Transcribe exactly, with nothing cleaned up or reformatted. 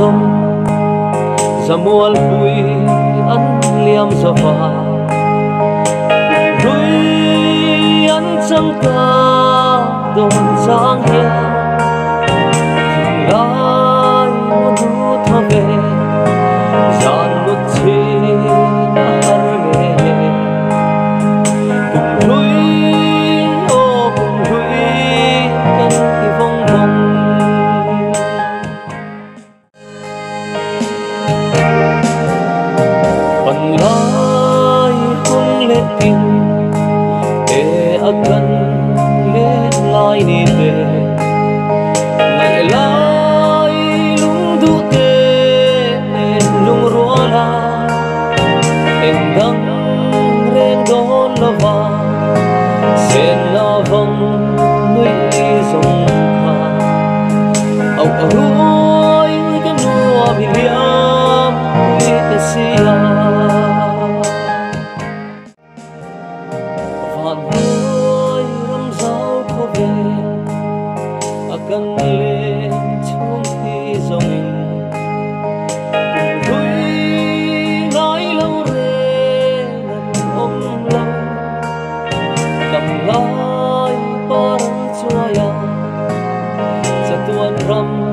sông giờ muôn bụi ăn liam giờ vào núi ăn trăng ca đồn giang hiền lại muốn hút thở về dàn một chi đã nghe cùng núi ô cùng núi cân thì vòng vòng phần lai không lệ tình để akan lên lai ni về ngày lai lung du tê nên lung rua la em đang rèn đón la va sen la vong nuôi dòng ca au aroi cái nua bi liam uy te sia van hoi ram zau ko ve akan lên chung khi dòng mình vui nói lâu rê lần ôm lâu cầm lai parang chua ya sa tuan ram